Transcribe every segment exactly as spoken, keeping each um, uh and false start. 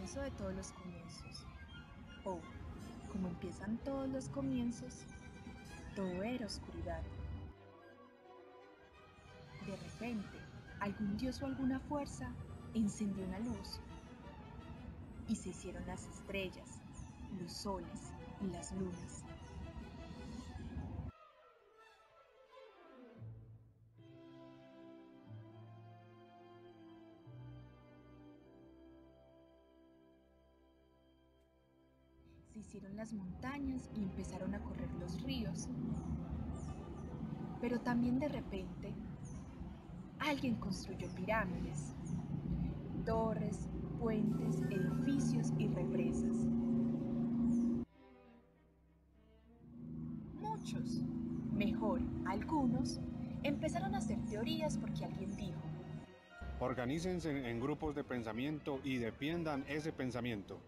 comienzo de todos los comienzos. O, como empiezan todos los comienzos, todo era oscuridad. De repente, algún dios o alguna fuerza encendió una luz y se hicieron las estrellas, los soles y las lunas. Se hicieron las montañas y empezaron a correr los ríos. Pero también de repente, alguien construyó pirámides, torres, puentes, edificios y represas. Muchos, mejor, algunos, empezaron a hacer teorías porque alguien dijo: organícense en grupos de pensamiento y defiendan ese pensamiento.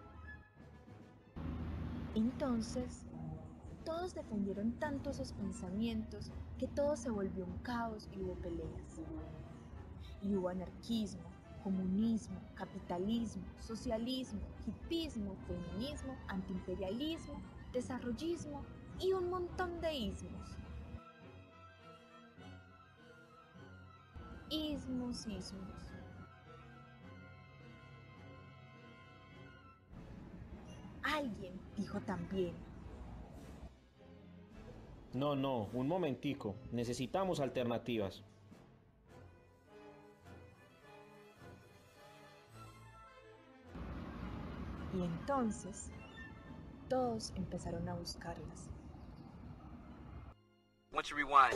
Entonces, todos defendieron tanto esos pensamientos que todo se volvió un caos y hubo peleas. Y hubo anarquismo, comunismo, capitalismo, socialismo, hipismo, feminismo, antiimperialismo, desarrollismo y un montón de ismos. Ismos, ismos. Alguien dijo también: No, no, un momentico, necesitamos alternativas. Y entonces, todos empezaron a buscarlas. Once you rewind.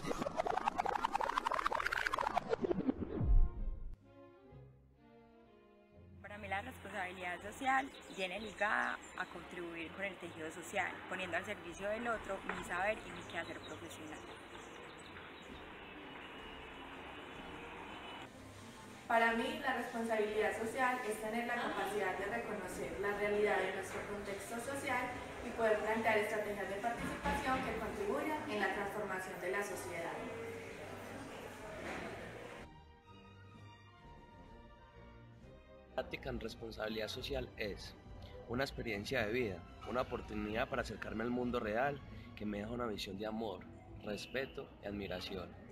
Para mí la responsabilidad social viene ligada a contribuir con el tejido social, poniendo al servicio del otro mi saber y mi quehacer profesional. Para mí, la responsabilidad social es tener la capacidad de reconocer la realidad de nuestro contexto social y poder plantear estrategias de participación que contribuyan en la transformación de la sociedad. La práctica en responsabilidad social es una experiencia de vida, una oportunidad para acercarme al mundo real que me deja una visión de amor, respeto y admiración.